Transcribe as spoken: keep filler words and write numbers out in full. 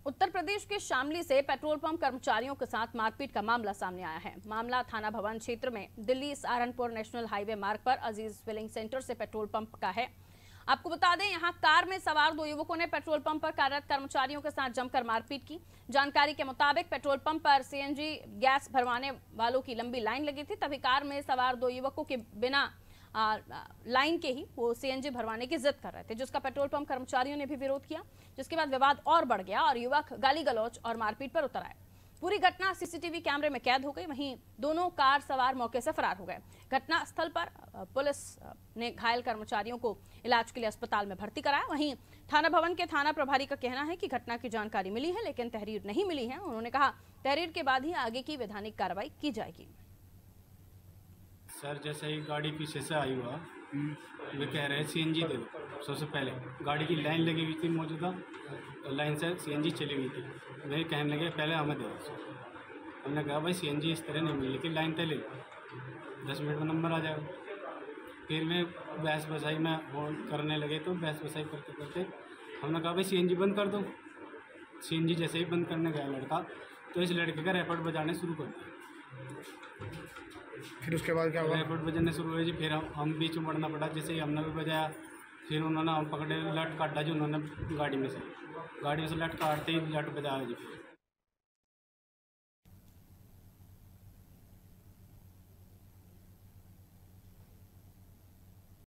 उत्तर प्रदेश के शामली से petrol pump कर्मचारियों के साथ मारपीट का मामला सामने आया है। मामला थाना भवन क्षेत्र में दिल्ली सहारनपुर नेशनल हाईवे मार्ग पर अजीज फिलिंग सेंटर से पेट्रोल पंप का है। आपको बता दें, यहां कार में सवार दो युवकों ने पेट्रोल पंप पर कार्यरत कर्मचारियों के साथ जमकर मारपीट की। जानकारी के मुताबिक पेट्रोल पंप पर सीएनजी गैस भरवाने वालों की लंबी लाइन लगी थी, तभी कार में सवार दो युवकों के बिना आ, लाइन के ही वो सीएनजी भरवाने की जिद कर रहे थे, जिसका पेट्रोल पंप कर्मचारियों ने भी विरोध किया, जिसके बाद विवाद और बढ़ गया और युवक गाली गलौज और मारपीट पर उतर आए। पूरी घटना सीसीटीवी कैमरे में कैद हो गई। वहीं दोनों कार सवार मौके से फरार हो गए। घटना स्थल पर पुलिस ने घायल कर्मचारियों को इलाज के लिए अस्पताल में भर्ती कराया। वहीं थाना भवन के थाना प्रभारी का कहना है कि घटना की जानकारी मिली है, लेकिन तहरीर नहीं मिली है। उन्होंने कहा, तहरीर के बाद ही आगे की वैधानिक कार्रवाई की जाएगी। सर, जैसे ही गाड़ी पीछे से आई हुआ, वे कह रहे हैं सीएनजी दे दो। सबसे पहले गाड़ी की लाइन लगी हुई थी, मौजूदा लाइन से सीएनजी चली हुई थी। वे कहने लगे पहले हमें दे दो। हमने कहा भाई सीएनजी इस तरह नहीं मिली, लेकिन लाइन तय ले लो, दस मिनट में नंबर आ जाएगा। फिर वे बहस बसाई में करने लगे, तो बहस बसाई करते करते हमने कहा भाई सीएनजी बंद कर दो। सीएनजी जैसे ही बंद करने गया लड़का, तो इस लड़के का रैपट बजाने शुरू कर दिया। फिर उसके बाद क्या हुआ? रैपट बजाने शुरू हुए जी। फिर हम हम बीच में पड़ना पड़ा, जैसे ही हमने भी बजाया, फिर उन्होंने हम पकड़े, लट काटा जी उन्होंने गाड़ी में से गाड़ी में से लट काटते ही लट बजाया जी।